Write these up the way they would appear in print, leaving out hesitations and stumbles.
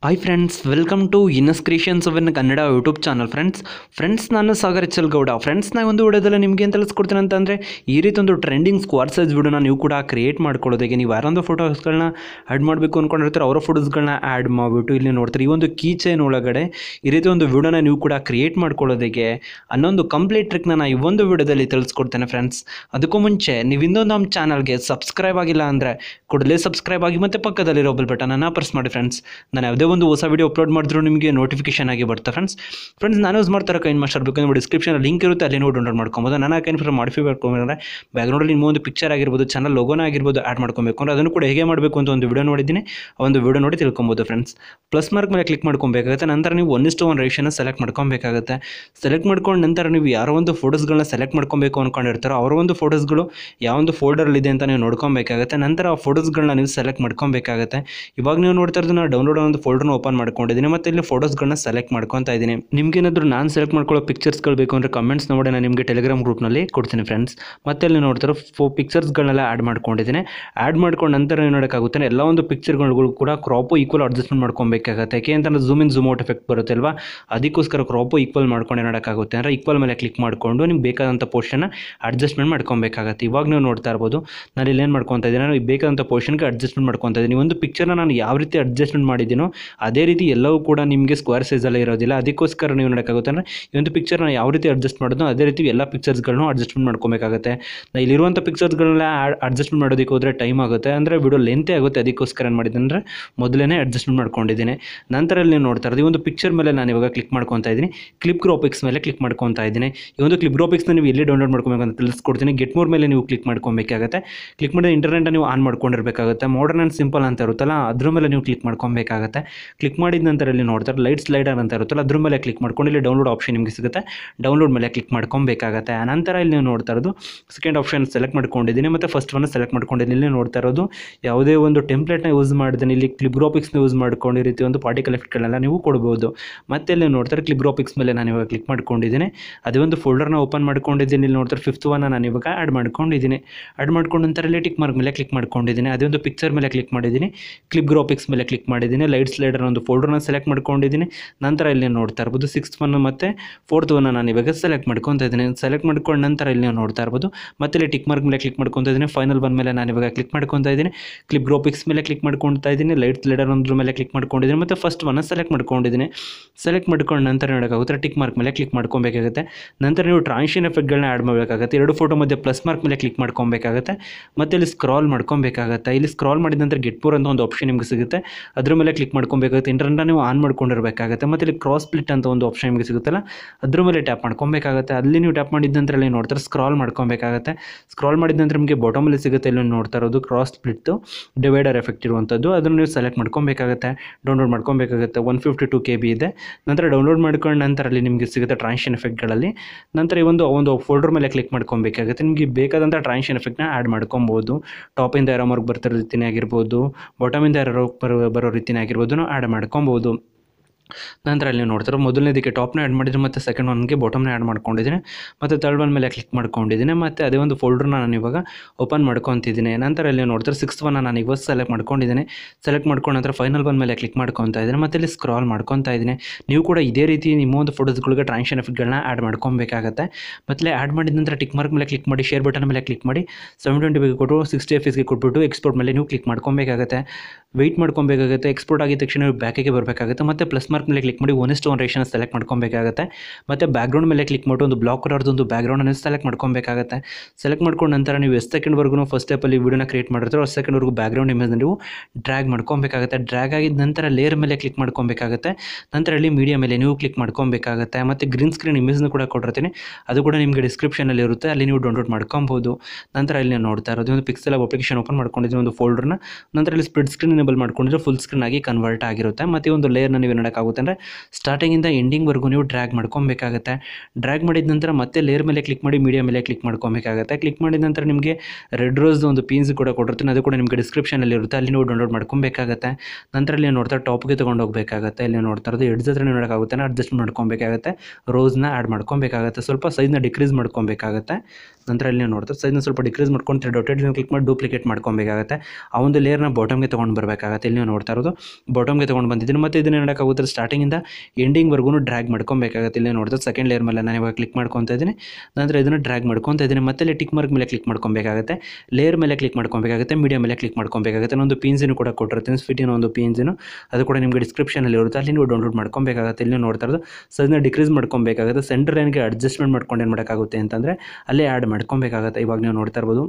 Hi welcome to ಇನ್ನಸ್ creations of in Kannada YouTube channel friends ನಾನು ಸಾಗರ್ ಗೌಡ ನಾನು ಒಂದು ವಿಡಿಯೋದಲ್ಲಿ ನಿಮಗೆ ಏನು ತಿಳಿಸ್ಕೊಡ್ತೀನಿ ಅಂತಂದರೆ ಈ ರೀತಿ ಒಂದು ಟ್ರೆಂಡಿಂಗ್ ಸ್ಕ್ವಾಡ್ ಸೈಜ್ ವಿಡಿಯೋನ ನೀವು ಕೂಡ ಕ್ರಿಯೇಟ್ ಮಾಡ್ಕೊಳ್ಳೋದಕ್ಕೆ ನೀವು ಯಾರೊಂದು ಫೋಟೋಸ್ಗಳನ್ನ ಆ್ಯಡ್ ಮಾಡಬೇಕು ಅಂದ್ಕೊಂಡಿರ್ತಾರೆ ಅವರ ಫೋಟೋಸ್ಗಳನ್ನ ಆ್ಯಡ್ ಮಾಡಿಬಿಟ್ಟು ಇಲ್ಲಿ ನೋಡ್ತಾರೆ ಈ ಒಂದು ಕೀ ಚೈನ್ ಒಳಗಡೆ ಈ ರೀತಿ ಒಂದು ವಿಡಿಯೋನ ನೀವು ಕೂಡ ಕ್ರಿಯೇಟ್ ಮಾಡ್ಕೊಳ್ಳೋದಕ್ಕೆ ಅನ್ನೊಂದು ಕಂಪ್ಲೀಟ್ ಟ್ರಿಕ್ನ ನಾನು ಈ ಒಂದು ವಿಡಿಯೋದಲ್ಲಿ ತಿಳಿಸ್ಕೊಡ್ತೇನೆ ಫ್ರೆಂಡ್ಸ್. ಅದಕ್ಕೂ ಮುಂಚೆ ನೀವು ಇನ್ನೊಂದು ನಮ್ಮ ಚಾನಲ್ಗೆ ಸಬ್ಸ್ಕ್ರೈಬ್ ಆಗಿಲ್ಲ ಅಂದರೆ ಕೂಡಲೇ ಸಬ್ಸ್ಕ್ರೈಬ್ ಆಗಿ ಮತ್ತು ಪಕ್ಕದಲ್ಲಿರೋ ಬೆಲ್ ಬಟನನ್ನು ಪ್ರೆಸ್ ಮಾಡಿ ಫ್ರೆಂಡ್ಸ್. ನಾನು ಯಾವುದೇ ಒಂದು ಹೊಸ ವಿಡಿಯೋ ಅಪ್ಲೋಡ್ ಮಾಡಿದ್ರು ನಿಮಗೆ ನೋಟಿಫಿಕೇಶನ್ ಆಗಿ ಬರುತ್ತೆ ಫ್ರೆಂಡ್ಸ್. ನಾನು ಯೂಸ್ ಮಾಡ್ತಾರೆ ಕೈನ್ಮಾಸ್ಟರ್ ಬೇಕು ನೀವು ಡಿಸ್ಕ್ರಿಪ್ಷನ್ ಲಿಂಕ್ ಇರುತ್ತೆ ಅಲ್ಲಿ ನೀವು ಡೌನ್ಲೋಡ್ ಮಾಡ್ಕೊಬೋದು. ನಾನು ಕೈನ್ಫರ್ ಮಾಡಿಫೈ ಮಾಡ್ಕೊಂಡ್ರೆ ಬ್ಯಾಕ್ಗ್ರೌಂಡಲ್ಲಿ ನಿಮ್ಮ ಒಂದು ಪಿಕ್ಚರ್ ಆಗಿರ್ಬೋದು ಚಾನಲ್ ಲೋಗೋನ ಆಗಿರ್ಬೋದು ಆ್ಯಡ್ ಮಾಡ್ಕೊಬೇಕು ಅಂದರೆ ಅದನ್ನು ಕೂಡ ಹೇಗೆ ಮಾಡಬೇಕು ಅಂತ ಒಂದು ವಿಡಿಯೋ ನೋಡಿದ್ದೀನಿ. ಆ ಒಂದು ವಿಡಿಯೋ ನೋಡಿ ತಿಳ್ಕೊಬೋದು ಫ್ರೆಂಡ್ಸ್. ಪ್ಲಸ್ ಮಾರ್ಕ್ ಮೇಲೆ ಕ್ಲಿಕ್ ಮಾಡ್ಕೊಬೇಕಾಗುತ್ತೆ. ನಂತರ ನೀವು 1:1 ರೇಷನ್ನ ಸೆಲೆಕ್ಟ್ ಮಾಡ್ಕೊಬೇಕಾಗುತ್ತೆ. ಸೆಲೆಕ್ಟ್ ಮಾಡ್ಕೊಂಡು ನಂತರ ನೀವು ಯಾರೋ ಒಂದು ಫೋಟೋಸ್ಗಳನ್ನ ಸೆಲೆಕ್ಟ್ ಮಾಡ್ಕೊಬೇಕು ಅಂದ್ಕೊಂಡಿರ್ತಾರೋ ಅವರ ಒಂದು ಫೋಟೋಸ್ಗಳು ಯಾವೊಂದು ಫೋಲ್ಡರಲ್ಲಿದೆ ಅಂತ ನೀವು ನೋಡ್ಕೊಬೇಕಾಗುತ್ತೆ. ನಂತರ ಆ ಫೋಟೋಸ್ಗಳನ್ನ ನೀವು ಸೆಲೆಕ್ಟ್ ಮಾಡ್ಕೊಬೇಕಾಗುತ್ತೆ. ಇವಾಗ ನೀವು ನೋಡ್ತಾ ಇರೋದು ನಾನು ಡೌನ್ಲೋಡ್ ಒಂದು ಫೋಲ್ಡರ್ನ ಓಪನ್ ಮಾಡ್ಕೊಂಡಿದ್ದೀನಿ ಮತ್ತು ಇಲ್ಲಿ ಫೋಟೋಸ್ಗಳನ್ನ ಸೆಲೆಕ್ಟ್ ಮಾಡ್ಕೊತಾ ಇದ್ದೀನಿ. ನಿಮ್ಗೇನಾದರೂ ನಾನು ಸೆಲೆಕ್ಟ್ ಮಾಡ್ಕೊಳ್ಳೋ ಪಿಕ್ಚರ್ಸ್ಗಳು ಬೇಕು ಅಂದರೆ ಕಮೆಂಟ್ಸ್ ನೋಡಿ ನಾನು ನಿಮಗೆ ಟೆಲಿಗ್ರಾಮ್ ಗ್ರೂಪ್ನಲ್ಲಿ ಕೊಡ್ತೀನಿ ಫ್ರೆಂಡ್ಸ್. ಮತ್ತೆ ಅಲ್ಲಿ ನೋಡ್ತಾರೆ ಪಿಕ್ಚರ್ಸ್ಗಳನ್ನೆಲ್ಲ ಆ್ಯಡ್ ಮಾಡ್ಕೊಂಡಿದ್ದೀನಿ. ಆ್ಯಡ್ ಮಾಡ್ಕೊಂಡು ನಂತರ ಏನು ಮಾಡೋಕ್ಕಾಗುತ್ತೆ ಎಲ್ಲ ಒಂದು ಪಿಕ್ಚರ್ಗಳು ಕೂಡ ಕ್ರಾಪು ಈಕ್ವಲ್ ಅಡ್ಜಸ್ಟ್ಮೆಂಟ್ ಮಾಡ್ಕೊಬೇಕಾಗುತ್ತೆ. ಯಾಕೆ ಅಂತಂದರೆ zoom in zoom out effect ಬರುತ್ತೆ ಅಲ್ವಾ, ಅದಕ್ಕೋಸ್ಕರ ಕ್ರಾಪು ಈಕ್ವಲ್ ಮಾಡ್ಕೊಂಡು ನೋಡೋಕ್ಕಾಗುತ್ತೆ. ಅಂದರೆ ಈಕ್ವಲ್ ಮೇಲೆ ಕ್ಲಿಕ್ ಮಾಡಿಕೊಂಡು ನಿಮ್ಗೆ ಬೇಕಾದಂಥ ಪೋರ್ಷನ್ನ ಅಡ್ಜಸ್ಟ್ಮೆಂಟ್ ಮಾಡ್ಕೊಬೇಕಾಗುತ್ತೆ. ಇವಾಗ ನೀವು ನೋಡ್ತಾ ಇರ್ಬೋದು ನಾನು ಇಲ್ಲಿ ಏನು ಮಾಡ್ಕೊತಾ ಇದ್ದೀನಿ, ನಾನು ಬೇಕಾದಂಥ ಪೋರ್ಷನ್ಗೆ ಅಡ್ಜಸ್ಟ್ಮೆಂಟ್ ಮಾಡ್ಕೊತಾ ಇದ್ದೀನಿ. ಒಂದು ಪಿಕ್ಚರ್ನ ನಾನು ಯಾವ ರೀತಿ ಅಡ್ಜಸ್ಟ್ಮೆಂಟ್ ಮಾಡಿದ್ದೀನೋ ಅದೇ ರೀತಿ ಎಲ್ಲವೂ ಕೂಡ ನಿಮಗೆ ಸ್ಕ್ವೇರ್ ಸೈಜಲ್ಲೇ ಇರೋದಿಲ್ಲ. ಅದಕ್ಕೋಸ್ಕರ ನೀವು ನೋಡೋಕ್ಕಾಗುತ್ತೆ ಅಂದರೆ ಈ ಒಂದು ಪಿಕ್ಚರ್ನ ಯಾವ ರೀತಿ ಅಡ್ಜಸ್ಟ್ ಮಾಡೋದು ಅದೇ ರೀತಿ ಎಲ್ಲ ಪಿಕ್ಚರ್ಸ್ಗಳನ್ನು ಅಡ್ಜಸ್ಟ್ಮೆಂಟ್ ಮಾಡ್ಕೊಬೇಕಾಗುತ್ತೆ. ನಾನು ಇಲ್ಲಿರುವಂಥ ಪಿಕ್ಚರ್ಸ್ಗಳನ್ನ ಅಡ್ಜಸ್ಟ್ಮೆಂಟ್ ಮಾಡೋದಕ್ಕೆ ಹೋದರೆ ಟೈಮ್ ಆಗುತ್ತೆ, ಅಂದರೆ ವಿಡಿಯೋ ಲೆಂತೇ ಆಗುತ್ತೆ. ಅದಕ್ಕೋಸ್ಕರ ಏನು ಮಾಡಿದ್ದೀನಿ ಅಂದರೆ ಮೊದಲೇ ಅಡ್ಜಸ್ಟ್ಮೆಂಟ್ ಮಾಡ್ಕೊಂಡಿದ್ದೀನಿ. ನಂತರ ಇಲ್ಲಿ ನೀವು ನೋಡ್ತಾ ಇರೋದು ಈ ಒಂದು ಪಿಕ್ಚರ್ ಮೇಲೆ ನಾನು ಇವಾಗ ಕ್ಲಿಕ್ ಮಾಡ್ಕೊತಾ ಇದ್ದೀನಿ. ಕ್ಲಿಪ್ ಗ್ರಾಫಿಕ್ಸ್ ಮೇಲೆ ಕ್ಲಿಕ್ ಮಾಡ್ಕೊತಾ ಇದ್ದೀನಿ. ಈ ಒಂದು ಕ್ಲಿಪ್ ಗ್ರಾಫಿಕ್ಸ್ನ ನೀವು ಎಲ್ಲಿ ಡೌನ್ಲೋಡ್ ಮಾಡ್ಕೊಬೇಕು ಅಂತ ತಿಳಿಸ್ಕೊಡ್ತೀನಿ. ಗೆಟ್ ಮೋರ್ ಮೇಲೆ ನೀವು ಕ್ಲಿಕ್ ಮಾಡ್ಕೊಬೇಕಾಗುತ್ತೆ. ಕ್ಲಿಕ್ ಮಾಡಿದ್ರೆ ಇಂಟರ್ನೆಟ್ ನೀವು ಆನ್ ಮಾಡ್ಕೊಂಡಿರಬೇಕಾಗುತ್ತೆ. ಮಾಡರ್ನ್ ಆ್ಯಂಡ್ ಸಿಂಪಲ್ ಅಂತ ಇರುತ್ತಲ್ಲ ಅದ್ರ ಮೇಲೆ ನೀವು ಕ್ಲಿಕ್ ಮಾಡ್ಕೊಬೇಕಾಗುತ್ತೆ. ಕ್ಲಿಕ್ ಮಾಡಿದ ನಂತರ ಇಲ್ಲಿ ನೋಡ್ತಾರೆ ಲೈಟ್ ಸ್ಲೈಡರ್ ಅಂತ ಇರುತ್ತಲ್ಲ ಅದ್ರ ಮೇಲೆ ಕ್ಲಿಕ್ ಮಾಡ್ಕೊಂಡು ಇಲ್ಲಿ ಡೌನ್ಲೋಡ್ ಆಪ್ಷನ್ ನಿಮಗೆ ಸಿಗುತ್ತೆ. ಡೌನ್ಲೋಡ್ ಮೇಲೆ ಕ್ಲಿಕ್ ಮಾಡ್ಕೊಬೇಕಾಗುತ್ತೆ. ನಂತರ ಇಲ್ಲಿ ನೀವು ನೋಡ್ತಾ ಇರೋದು ಸೆಕೆಂಡ್ ಆಪ್ಷನ್ ಸೆಲೆಕ್ಟ್ ಮಾಡ್ಕೊಂಡಿದ್ದೀನಿ ಮತ್ತು ಫಸ್ಟ್ ಒನ್ ಸೆಲೆಕ್ಟ್ ಮಾಡ್ಕೊಂಡಿದ್ದೀನಿ. ಇಲ್ಲಿ ನೋಡ್ತಾ ಇರೋದು ಯಾವುದೇ ಒಂದು ಟೆಂಪ್ಲೇಟ್ನ ಯೂಸ್ ಮಾಡಿದ್ದೀನಿ. ಇಲ್ಲಿ ಕ್ಲಿಪ್ ಗ್ರಾಫಿಕ್ಸ್ನ ಯೂಸ್ ಮಾಡ್ಕೊಂಡು ಈ ರೀತಿ ಒಂದು ಪಾರ್ಟಿಕಲ್ ಎಫೆಕ್ಟ್ಗಳನ್ನೆಲ್ಲ ನೀವು ಕೊಡ್ಬೋದು. ಮತ್ತೆ ಇಲ್ಲಿ ನೋಡ್ತಾರೆ ಕ್ಲಿಪ್ ಗ್ರಾಫಿಕ್ಸ್ ಮೇಲೆ ನಾನು ಇವಾಗ ಕ್ಲಿಕ್ ಮಾಡ್ಕೊಂಡಿದ್ದೀನಿ. ಅದೇ ಒಂದು ಫೋಲ್ಡರ್ನ ಓಪನ್ ಮಾಡ್ಕೊಂಡಿದ್ದೀನಿ. ಇಲ್ಲಿ ನೋಡ್ತಾರೆ 5th ಒನ್ ನಾನು ಇವಾಗ ಆ್ಯಡ್ ಮಾಡ್ಕೊಂಡಿದ್ದೀನಿ. ಆ್ಯಡ್ ಮಾಡ್ಕೊಂಡು ನಂತರ ಇಲ್ಲಿ ಟಿಕ್ ಮಾರ್ಕ್ ಮೇಲೆ ಕ್ಲಿಕ್ ಮಾಡ್ಕೊಂಡಿದ್ದೀನಿ. ಅದೇ ಒಂದು ಪಿಕ್ಚರ್ ಮೇಲೆ ಕ್ಲಿಕ್ ಮಾಡಿದ್ದೀನಿ. ಕ್ಲಿಪ್ ಗ್ರಾಫಿಕ್ಸ್ ಮೇಲೆ ಕ್ಲಿಕ್ ಮಾಡಿದ್ದೀನಿ. ಲೈಟ್ ಸ್ಲೈಡರ್ ಒಂದು ಫೋಲ್ಡರ್ನ ಸೆಲೆಕ್ಟ್ ಮಾಡ್ಕೊಂಡಿದ್ದೀನಿ. ನಂತರ ಇಲ್ಲಿ ನೋಡ್ತಾ ಇರ್ಬೋದು 6th ಒನ್ ಮತ್ತು 4th ಒನ್ ನಾನು ಇವಾಗ ಸೆಲೆಕ್ಟ್ ಮಾಡ್ಕೊತಾ ಇದ್ದೀನಿ. ಸೆಲೆಕ್ಟ್ ಮಾಡ್ಕೊಂಡು ನಂತರ ಇಲ್ಲಿ ನೋಡ್ತಾ ಇರ್ಬೋದು ಮತ್ತೆ ಇಲ್ಲಿ ಟಿಕ್ ಮಾರ್ಕ್ ಮೇಲೆ ಕ್ಲಿಕ್ ಮಾಡ್ಕೊತಾ ಇದ್ದೀನಿ. ಫೈನಲ್ ಒನ್ ಮೇಲೆ ನಾನು ಇವಾಗ ಕ್ಲಿಕ್ ಮಾಡ್ಕೊತಾ ಇದ್ದೀನಿ. ಕ್ಲಿಪ್ ಗ್ರಾಫಿಕ್ಸ್ ಮೇಲೆ ಕ್ಲಿಕ್ ಮಾಡ್ಕೊತಾ ಇದ್ದೀನಿ. ಲೈಟ್ ಸ್ಲೈಡರ್ ಒಂದ್ರ ಮೇಲೆ ಕ್ಲಿಕ್ ಮಾಡ್ಕೊಂಡಿದ್ದೀನಿ ಮತ್ತು ಫಸ್ಟ್ ಒನ್ನ ಸೆಲೆಕ್ಟ್ ಮಾಡ್ಕೊಂಡಿದ್ದೀನಿ. ಸೆಲೆಕ್ಟ್ ಮಾಡ್ಕೊಂಡು ನಂತರ ನೋಡೋಕ್ಕಾಗುತ್ತೆ ಟಿಕ್ ಮಾರ್ಕ್ ಮೇಲೆ ಕ್ಲಿಕ್ ಮಾಡ್ಕೊಬೇಕಾಗುತ್ತೆ. ನಂತರ ನೀವು ಟ್ರಾನ್ಸಿಷನ್ ಎಫೆಕ್ಟ್ಗಳನ್ನ ಆ್ಯಡ್ ಮಾಡಬೇಕಾಗುತ್ತೆ. ಎರಡು ಫೋಟೋ ಮಧ್ಯೆ ಪ್ಲಸ್ ಮಾರ್ಕ್ ಮೇಲೆ ಕ್ಲಿಕ್ ಮಾಡ್ಕೊಬೇಕಾಗುತ್ತೆ. ಮತ್ತು ಇಲ್ಲಿ ಸ್ಕ್ರಾಲ್ ಮಾಡ್ಕೊಬೇಕಾಗುತ್ತೆ. ಇಲ್ಲಿ ಸ್ಕ್ರಾಲ್ ಮಾಡಿದ ನಂತರ ಗೆಟ್ ಮೋರ್ ಅಂತ ಒಂದು ಆಪ್ಷನ್ ನಿಮಗೆ ಸಿಗುತ್ತೆ. ಅದ್ರ ಮೇಲೆ ಕ್ಲಿಕ್ ಮಾಡ್ಕೊಬೇಕಾಗುತ್ತೆ. ಇಂಟರ್ನೆಟ್ ನೀವು ಆನ್ ಮಾಡ್ಕೊಂಡಿರಬೇಕಾಗುತ್ತೆ. ಮತ್ತು ಇಲ್ಲಿ ಕ್ರಾಸ್ ಸ್ಪ್ಲಿಟ್ ಅಂತ ಒಂದು ಆಪ್ಷನ್ ನಿಮಗೆ ಸಿಗುತ್ತಲ್ಲ ಅದ್ರ ಮೇಲೆ ಟ್ಯಾಪ್ ಮಾಡ್ಕೊಬೇಕಾಗುತ್ತೆ. ಅಲ್ಲಿ ನೀವು ಟ್ಯಾಪ್ ಮಾಡಿದ ನಂತರ ಇಲ್ಲಿ ನೋಡ್ತಾರೆ ಸ್ಕ್ರಾಲ್ ಮಾಡ್ಕೊಬೇಕಾಗುತ್ತೆ. ಸ್ಕ್ರಾಲ್ ಮಾಡಿದ ನಂತರ ನಿಮಗೆ ಬಾಟಮಲ್ಲಿ ಸಿಗುತ್ತೆ. ಇಲ್ಲಿ ನೋಡ್ತಾ ಇರೋದು ಕ್ರಾಸ್ ಸ್ಪ್ಲಿಟ್ಟು ಡಿವೈಡರ್ ಎಫೆಕ್ಟ್ ಇರುವಂಥದ್ದು ಅದನ್ನು ನೀವು ಸೆಲೆಕ್ಟ್ ಮಾಡ್ಕೊಬೇಕಾಗುತ್ತೆ. ಡೌನ್ಲೋಡ್ ಮಾಡ್ಕೊಬೇಕಾಗುತ್ತೆ. 152 KB ಇದೆ. ನಂತರ ಡೌನ್ಲೋಡ್ ಮಾಡ್ಕೊಂಡು ನಂತರ ಅಲ್ಲಿ ನಿಮಗೆ ಸಿಗುತ್ತೆ ಟ್ರಾನ್ಸಿಷನ್ ಎಫೆಕ್ಟ್ಗಳಲ್ಲಿ. ನಂತರ ಈ ಒಂದು ಫೋಲ್ಡರ್ ಮೇಲೆ ಕ್ಲಿಕ್ ಮಾಡ್ಕೊಬೇಕಾಗುತ್ತೆ. ನಿಮಗೆ ಬೇಕಾದಂಥ ಟ್ರಾನ್ಸಿಷನ್ ಎಫೆಕ್ಟ್ನ ಆ್ಯಡ್ ಮಾಡ್ಕೊಬೋದು. ಟಾಪಿಂದ ಯಾರೋ ಮಾರ್ಕ್ ಬರ್ತಿರೋ ರೀತಿನೇ ಆಗಿರ್ಬೋದು, ಬಾಟಮಿಂದ ಯಾರೋ ಬರೋ ರೀತಿನೇ ಆಗಿರ್ಬೋದು ನಾವು ಆ್ಯಡ್ ಮಾಡ್ಕೊಬೋದು. ನಂತರ ಅಲ್ಲಿ ನೋಡ್ತಾರೆ ಮೊದಲನೇದಕ್ಕೆ ಟಾಪ್ನ ಆ್ಯಡ್ ಮಾಡಿದ್ದೀನಿ ಮತ್ತು ಸೆಕೆಂಡ್ ಒನ್ಗೆ ಬಾಟಮ್ನ ಆ್ಯಡ್ ಮಾಡ್ಕೊಂಡಿದ್ದೀನಿ ಮತ್ತು ಥರ್ಡ್ ಒನ್ ಮೇಲೆ ಕ್ಲಿಕ್ ಮಾಡ್ಕೊಂಡಿದ್ದೀನಿ. ಮತ್ತು ಅದೇ ಒಂದು ಫೋಲ್ಡರ್ನ ನಾನು ಇವಾಗ ಓಪನ್ ಮಾಡ್ಕೊತಿದ್ದೀನಿ. ನಂತರ ಅಲ್ಲಿ ನೋಡ್ತಾರೆ 6th ಒನ್ನ ನಾನು ಇವಾಗ ಸೆಲೆಕ್ಟ್ ಮಾಡ್ಕೊಂಡಿದ್ದೀನಿ. ಸೆಲೆಕ್ಟ್ ಮಾಡ್ಕೊಂಡು ನಂತರ ಫೈನಲ್ ಒನ್ ಮೇಲೆ ಕ್ಲಿಕ್ ಮಾಡ್ಕೊತಾ ಇದ್ದೀನಿ. ಮತ್ತು ಇಲ್ಲಿ ಸ್ಕ್ರಾಲ್ ಮಾಡ್ಕೊತಾ ಇದ್ದೀನಿ. ನೀವು ಕೂಡ ಇದೇ ರೀತಿ ನಿಮ್ಮ ಒಂದು ಫೋಟೋಸ್ಗಳಿಗೆ ಟ್ರಾನ್ಸಿಷನ್ ಎಫೆಕ್ಟ್ಗಳನ್ನ ಆ್ಯಡ್ ಮಾಡ್ಕೊಬೇಕಾಗುತ್ತೆ. ಮತ್ತು ಆ್ಯಡ್ ಮಾಡಿದ ನಂತರ ಟಿಕ್ ಮಾರ್ಕ್ ಮೇಲೆ ಕ್ಲಿಕ್ ಮಾಡಿ ಶೇರ್ ಬಟನ್ ಮೇಲೆ ಕ್ಲಿಕ್ ಮಾಡಿ 720p ಕೊಟ್ಟು 60 fps ಕೊಟ್ಬಿಟ್ಟು ಎಕ್ಸ್ಪೋರ್ಟ್ ಮೇಲೆ ನೀವು ಕ್ಲಿಕ್ ಮಾಡ್ಕೊಬೇಕಾಗುತ್ತೆ. ವೆಯ್ಟ್ ಮಾಡ್ಕೊಬೇಕಾಗುತ್ತೆ. ಎಕ್ಸ್ಪೋರ್ಟ್ ಆಗಿದ ತಕ್ಷಣ ನೀವು ಬ್ಯಾಕಿಗೆ ಬರಬೇಕಾಗುತ್ತೆ. ಮತ್ತು ಪ್ಲಸ್ ಮಾರ್ಕ್ ಮೇಲೆ ಕ್ಲಿಕ್ ಮಾಡಿ 1:1 ರೇಷನ್ನ ಸೆಲೆಕ್ಟ್ ಮಾಡ್ಕೊಬೇಕಾಗುತ್ತೆ. ಮತ್ತು ಬ್ಯಾಕ್ಗ್ರೌಂಡ್ ಮೇಲೆ ಕ್ಲಿಕ್ ಮಾಡಿ ಒಂದು ಬ್ಲಾಕ್ ಕಲರ್ದೊಂದು ಬ್ಯಾಕ್ಗ್ರೌಂಡನ್ನು ಸೆಲೆಕ್ಟ್ ಮಾಡ್ಕೊಬೇಕಾಗುತ್ತೆ. ಸೆಲೆಕ್ಟ್ ಮಾಡ್ಕೊಂಡು ನಂತರ ನೀವು ಎಷ್ಟು ಸೆಕೆಂಡ್ವರೆಗೂ ಫಸ್ಟ್ ಸ್ಟೆಪ್ಪಲ್ಲಿ ವೀಡಿಯೋನ ಕ್ರಿಯೇಟ್ ಮಾಡಿರ್ತೀರೋ ಅಷ್ಟು ಸೆಕೆಂಡ್ವರೆಗೂ ಬ್ಯಾಕ್ಗ್ರೌಂಡ್ ಇಮೇಜ್ನ ನೀವು ಡ್ರ್ಯಾಗ್ ಮಾಡ್ಕೊಬೇಕಾಗುತ್ತೆ. ಡ್ರ್ಯಾಗ್ ಆಗಿದ ನಂತರ ಲೇಯರ್ ಮೇಲೆ ಕ್ಲಿಕ್ ಮಾಡ್ಕೊಬೇಕಾಗುತ್ತೆ. ನಂತರ ಇಲ್ಲಿ ಮೀಡಿಯಾ ಮೇಲೆ ನೀವು ಕ್ಲಿಕ್ ಮಾಡ್ಕೊಬೇಕಾಗುತ್ತೆ. ಮತ್ತು ಗ್ರೀನ್ ಸ್ಕ್ರೀನ್ ಇಮೇಜ್ನ ಕೂಡ ಕೊಟ್ಟಿರ್ತೀನಿ, ಅದು ಕೂಡ ನಿಮಗೆ ಡಿಸ್ಕ್ರಿಪ್ಷನಲ್ಲಿ ಇರುತ್ತೆ, ಅಲ್ಲಿ ನೀವು ಡೌನ್ಲೋಡ್ ಮಾಡ್ಕೊಬೋದು. ನಂತರ ಇಲ್ಲಿ ನೋಡ್ತಾ ಇರೋದು ಒಂದು pixellab ಅಪ್ಲಿಕೇಶನ್ ಓಪನ್ ಮಾಡ್ಕೊಂಡಿದ್ದೀನಿ ಒಂದು ಫೋಲ್ಡರ್ನ. ನಂತರ ಇಲ್ಲಿ ಸ್ಪ್ಲಿಟ್ ಸ್ಕ್ರೀನ್ ಎನೇಬಲ್ ಮಾಡ್ಕೊಂಡಿದ್ರೆ ಫುಲ್ ಸ್ಕ್ರೀನ್ ಆಗಿ ಕನ್ವರ್ಟ್ ಆಗಿರುತ್ತೆ. ಮತ್ತು ಒಂದು ಲೇಯರ್ನ ನೀವು ನೋಡೋಕ್ಕಾಗುತ್ತೆ ಮಾಡಬೇಕಾಗುತ್ತೆ ಅಂದರೆ ಸ್ಟಾರ್ಟಿಂಗಿಂದ ಎಂಡಿಂಗ್ವರೆಗೂ ನೀವು ಡ್ರ್ಯಾಗ್ ಮಾಡ್ಕೊಬೇಕಾಗುತ್ತೆ. ಡ್ರ್ಯಾಗ್ ಮಾಡಿದ ನಂತರ ಮತ್ತೆ ಲೇಯರ್ ಮೇಲೆ ಕ್ಲಿಕ್ ಮಾಡಿ ಮೀಡಿಯಾ ಮೇಲೆ ಕ್ಲಿಕ್ ಮಾಡ್ಕೊಬೇಕಾಗುತ್ತೆ. ಕ್ಲಿಕ್ ಮಾಡಿದ ನಂತರ ನಿಮಗೆ ರೆಡ್ ರೋಸ್ದು ಒಂದು ಪಿನ್ಸ್ ಕೂಡ ಕೊಟ್ಟಿರ್ತೀನಿ, ಅದು ಕೂಡ ನಿಮಗೆ ಡಿಸ್ಕ್ರಿಪ್ಷನಲ್ಲಿ ಇರುತ್ತೆ, ಅಲ್ಲಿ ನೀವು ಡೌನ್ಲೋಡ್ ಮಾಡ್ಕೊಬೇಕಾಗುತ್ತೆ. ನಂತರ ಇಲ್ಲಿ ನೋಡ್ತಾ ಟಾಪ್ಗೆ ತೊಗೊಂಡು ಹೋಗಬೇಕಾಗುತ್ತೆ. ಇಲ್ಲಿ ನೋಡ್ತಾ ಇರೋದು ಎಡ್ಜ್ ಹತ್ರ ನೋಡೋಕ್ಕಾಗುತ್ತೆ, ಅಡ್ಜಸ್ಟ್ ಮಾಡ್ಕೊಬೇಕಾಗುತ್ತೆ. ರೋಸ್ನ ಆ್ಯಡ್ ಮಾಡ್ಕೊಬೇಕಾಗುತ್ತೆ, ಸ್ವಲ್ಪ ಸೈಜ್ನ ಡಿಕ್ರೀಸ್ ಮಾಡ್ಕೊಬೇಕಾಗುತ್ತೆ. ನಂತರ ಇಲ್ಲಿ ನೋಡ್ತಾರೆ ಸೈಜ್ನ ಸ್ವಲ್ಪ ಡಿಕ್ರೀಸ್ ಮಾಡ್ಕೊಂಡು ಡೊಟೆಡ್ ಕ್ಲಿಕ್ ಮಾಡಿ ಡೂಪ್ಲಿಕೇಟ್ ಮಾಡ್ಕೊಬೇಕಾಗುತ್ತೆ. ಆ ಒಂದು ಲೇಯರ್ನ ಬಾಟಮ್ಗೆ ತೊಗೊಂಡು ಬರಬೇಕಾಗುತ್ತೆ. ಇಲ್ಲಿ ನೀವು ನೋಡ್ತಾ ಇರೋದು ಬಾಟಮ್ಗೆ ತೊಗೊಂಡು ಬಂದಿದ್ದೀನಿ. ಮತ್ತು ಇದನ್ನು ನೋಡೋಕ್ಕಾಗುತ್ತೆ ಸ್ಟಾರ್ಟಿಂಗಿಂದ ಎಂಡಿಂಗ್ವರೆಗೂ ಡ್ರ್ಯಾಗ್ ಮಾಡ್ಕೊಬೇಕಾಗುತ್ತೆ. ಇಲ್ಲಿ ನೋಡ್ತಾರೆ ಸೆಕೆಂಡ್ ಲೇಯರ್ ಮೇಲೆ ನಾನು ಇವಾಗ ಕ್ಲಿಕ್ ಮಾಡ್ಕೊತಾ ಇದ್ದೀನಿ. ನಂತರ ಇದನ್ನು ಡ್ರ್ಯಾಗ್ ಮಾಡ್ಕೊತಾ ಇದ್ದೀನಿ. ಮತ್ತೆ ಇಲ್ಲಿ ಟಿಕ್ ಮಾರ್ಕ್ ಮೇಲೆ ಕ್ಲಿಕ್ ಮಾಡ್ಕೊಬೇಕಾಗುತ್ತೆ, ಲೇಯರ್ ಮೇಲೆ ಕ್ಲಿಕ್ ಮಾಡ್ಕೊಬೇಕಾಗುತ್ತೆ, ಮೀಡಿಯಾ ಮೇಲೆ ಕ್ಲಿಕ್ ಮಾಡ್ಕೊಬೇಕಾಗುತ್ತೆ. ಒಂದು ಪಿನ್ಸಿನೂ ಕೂಡ ಕೊಟ್ಟಿರ್ತೀನಿ, ಫಿಟ್ಟಿನ ಒಂದು ಪಿನ್ಸಿನು, ಅದು ಕೂಡ ನಿಮಗೆ ಡಿಸ್ಕ್ರಿಪ್ಷನಲ್ಲಿ ಇರುತ್ತೆ, ಅಲ್ಲಿ ನೀವು ಡೌನ್ಲೋಡ್ ಮಾಡ್ಕೊಬೇಕಾಗುತ್ತೆ. ಇಲ್ಲಿ ನೋಡ್ತಾ ಇರೋದು ಸೈಜ್ನ ಡಿಕ್ರೀಸ್ ಮಾಡ್ಕೊಬೇಕಾಗುತ್ತೆ. ಸೆಂಟರ್ ಲೈನ್ಗೆ ಅಡ್ಜಸ್ಟ್ಮೆಂಟ್ ಮಾಡ್ಕೊಂಡು ಏನು ಮಾಡೋಕ್ಕಾಗುತ್ತೆ ಅಂತಂದರೆ ಅಲ್ಲೇ ಆ್ಯಡ್ ಮಾಡ್ಕೊಬೇಕಾಗುತ್ತೆ. ಇವಾಗ ನೀವು ನೋಡ್ತಾ ಇರ್ಬೋದು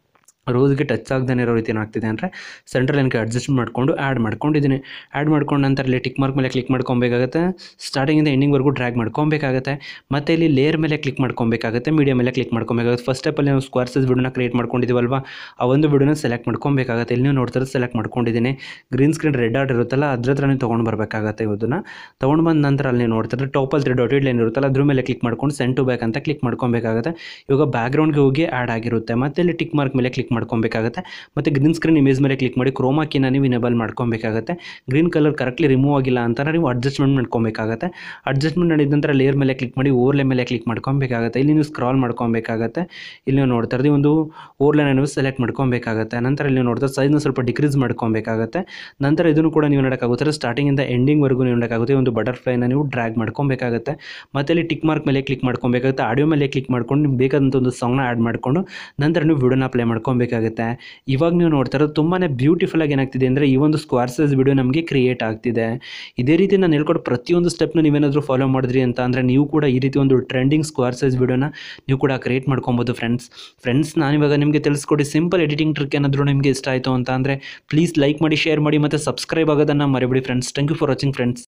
ರೋಸ್ಗೆ ಟಚ್ ಆಗದೇ ಇರೋ ರೀತಿ ಏನಾಗ್ತಿದೆ ಅಂದರೆ ಸೆಂಟ್ರಲ್ ಲೈನ್ಗೆ ಅಡ್ಜಸ್ಟ್ ಮಾಡಿಕೊಂಡು ಆ್ಯಡ್ ಮಾಡ್ಕೊಂಡಿದ್ದೀನಿ. ಆ್ಯಡ್ ಮಾಡ್ಕೊಂಡು ನಂತರ ಇಲ್ಲಿ ಟಿಕ್ ಮಾರ್ಕ್ ಮೇಲೆ ಕ್ಲಿಕ್ ಮಾಡ್ಕೊಬೇಕಾಗುತ್ತೆ. ಸ್ಟಾರ್ಟಿಂಗಿಂದ ಎಂಡಿಂಗ್ವರೆಗೂ ಡ್ರ್ಯಾಗ್ ಮಾಡ್ಕೊಬೇಕಾಗುತ್ತೆ. ಮತ್ತು ಇಲ್ಲಿ ಲೇಯರ್ ಮೇಲೆ ಕ್ಲಿಕ್ ಮಾಡ್ಕೊಬೇಕಾಗುತ್ತೆ, ಮೀಡಿಯಾ ಮೇಲೆ ಕ್ಲಿಕ್ ಮಾಡ್ಕೊಬೇಕಾಗುತ್ತೆ. ಫಸ್ಟ್ ಸ್ಟೆಪ್ಪಲ್ಲಿ ನಾವು ಸ್ಕ್ವೇರ್ ಸೈಜ್ ವಿಡಿಯೋನ ಕ್ರಿಯೇಟ್ ಮಾಡ್ಕೊಂಡಿದ್ದೀವಲ್ವಾ, ಆ ಒಂದು ವಿಡಿಯೋನ ಸೆಲೆಕ್ಟ್ ಮಾಡ್ಕೊಬೇಕಾಗುತ್ತೆ. ಇಲ್ಲಿ ನೀವು ನೋಡ್ತಾರೆ ಸೆಲೆಕ್ಟ್ ಮಾಡ್ಕೊಂಡಿದ್ದೀನಿ. ಗ್ರೀನ್ ಸ್ಕ್ರೀನ್ ರೆಡ್ ಆರ್ಟ್ ಇರುತ್ತಲ್ಲ ಅದ್ರ ಹತ್ರ ನೀವು ತೊಗೊಂಡು ಬರಬೇಕಾಗುತ್ತೆ. ಇದನ್ನು ತೊಗೊಂಡು ಬಂದ ನಂತರ ಅಲ್ಲಿ ನೋಡ್ತಾರೆ ಟಾಪಲ್ಲಿ 3 ಡಾಟೆಡ್ ಲೈನ್ ಇರುತ್ತಲ್ಲ ಅದ್ರ ಮೇಲೆ ಕ್ಲಿಕ್ ಮಾಡ್ಕೊಂಡು ಸೆಂಡ್ ಟು ಬ್ಯಾಕ್ ಅಂತ ಕ್ಲಿಕ್ ಮಾಡ್ಕೊಬೇಕಾಗುತ್ತೆ. ಇವಾಗ ಬ್ಯಾಕ್ಗ್ರೌಂಡ್ಗೆ ಹೋಗಿ ಆ್ಯಡ್ ಆಗಿರುತ್ತೆ. ಮತ್ತು ಇಲ್ಲಿ ಟಿಕ್ ಮಾರ್ಕ್ ಮೇಲೆ ಕ್ಲಿಕ್ ಮಾಡ್ಕೊಬೇಕಾಗುತ್ತೆ. ಮತ್ತು ಗ್ರೀನ್ ಸ್ಕ್ರೀನ್ ಇಮೇಜ್ ಮೇಲೆ ಕ್ಲಿಕ್ ಮಾಡಿ ಕ್ರೋಮಾ ಕೀನ ನೀವು ಇನೇಬಲ್ ಮಾಡ್ಕೊಬೇಕಾಗುತ್ತೆ. ಗ್ರೀನ್ ಕಲರ್ ಕರೆಕ್ಟ್ಲಿ ರಿಮೂವ್ ಆಗಿಲ್ಲ ಅಂತ ನೀವು ಅಡ್ಜಸ್ಟ್ಮೆಂಟ್ ಮಾಡ್ಕೊಬೇಕಾಗುತ್ತೆ. ಅಡ್ಜಸ್ಟ್ಮೆಂಟ್ ಮಾಡಿದ ನಂತರ ಲೇಯರ್ ಮೇಲೆ ಕ್ಲಿಕ್ ಮಾಡಿ ಓವರ್ಲೇ ಮೇಲೆ ಕ್ಲಿಕ್ ಮಾಡ್ಕೊಬೇಕಾಗುತ್ತೆ. ಇಲ್ಲಿ ನೀವು ಸ್ಕ್ರಾಲ್ ಮಾಡ್ಕೊಬೇಕಾಗುತ್ತೆ. ಇಲ್ಲಿ ನೀವು ನೋಡ್ತಾ ಇದ್ದೀವಿ ಒಂದು ಓವರ್ಲೈನ ನೀವು ಸೆಲೆಕ್ಟ್ ಮಾಡ್ಕೊಬೇಕಾಗುತ್ತೆ. ನಂತರ ಇಲ್ಲಿ ನೋಡ್ತಾ ಸೈಜ್ನ ಸ್ವಲ್ಪ ಡಿಕ್ರೀಸ್ ಮಾಡ್ಕೊಬೇಕಾಗುತ್ತೆ. ನಂತರ ಇದನ್ನು ಕೂಡ ನೀವು ನೋಡೋಕ್ಕಾಗುತ್ತೆ ಸ್ಟಾರ್ಟಿಂಗಿಂದ ಎಂಡಿಂಗ್ವರೆಗೂ ನೀವು ನೋಡೋಕ್ಕಾಗುತ್ತೆ ಒಂದು ಬಟರ್ಫ್ಲೈನ ನೀವು ಡ್ರ್ಯಾಗ್ ಮಾಡ್ಕೊಬೇಕಾಗುತ್ತೆ. ಮತ್ತು ಇಲ್ಲಿ ಟಿಕ್ ಮಾರ್ಕ್ ಮೇಲೆ ಕ್ಲಿಕ್ ಮಾಡ್ಕೊಬೇಕಾಗುತ್ತೆ. ಆಡಿಯೋ ಮೇಲೆ ಕ್ಲಿಕ್ ಮಾಡ್ಕೊಂಡು ನಿಮ್ಗೆ ಬೇಕಾದಂಥ ಒಂದು ಸಾಂಗ್ನ ಆ್ಯಡ್ ಮಾಡಿಕೊಂಡು ನಂತರ ನೀವು ವಿಡಿಯೋನ ಪ್ಲೇ ಮಾಡ್ಕೊಬೇಕಾಗುತ್ತೆ. ಇವಾಗ ನೀವು ನೋಡ್ತಾ ಇರೋದು ತುಂಬಾ ಬ್ಯೂಟಿಫುಲ್ಲಾಗಿ ಏನಾಗ್ತಿದೆ ಅಂದರೆ ಈ ಒಂದು ಸ್ಕ್ವೇರ್ ಸೈಜ್ ವಿಡಿಯೋ ನಮಗೆ ಕ್ರಿಯೇಟ್ ಆಗ್ತಿದೆ. ಇದೇ ರೀತಿ ನಾನು ಹೇಳ್ಕೊಟ್ಟು ಪ್ರತಿಯೊಂದು ಸ್ಟೆಪ್ನ ನೀವೇನಾದರೂ ಫಾಲೋ ಮಾಡಿದ್ರಿ ಅಂತ ಅಂದರೆ ನೀವು ಕೂಡ ಈ ರೀತಿ ಒಂದು ಟ್ರೆಂಡಿಂಗ್ ಸ್ಕ್ವೇರ್ ಸೈಜ್ ವಿಡಿಯೋನ ನೀವು ಕೂಡ ಕ್ರಿಯೇಟ್ ಮಾಡ್ಕೊಬೋದು ಫ್ರೆಂಡ್ಸ್. ನಾನಿವಾಗ ನಿಮಗೆ ತಿಳಿಸ್ಕೊಡಿ ಸಿಂಪಲ್ ಎಡಿಟಿಂಗ್ ಟ್ರಿಕ್ ಏನಾದರೂ ನಿಮಗೆ ಇಷ್ಟ ಆಯಿತು ಅಂತ ಅಂದರೆ ಪ್ಲೀಸ್ ಲೈಕ್ ಮಾಡಿ, ಶೇರ್ ಮಾಡಿ ಮತ್ತು ಸಬ್ಸ್ಕ್ರೈಬ್ ಆಗೋದನ್ನು ಮರಿಬೇಡಿ friends. Thank you for watching friends.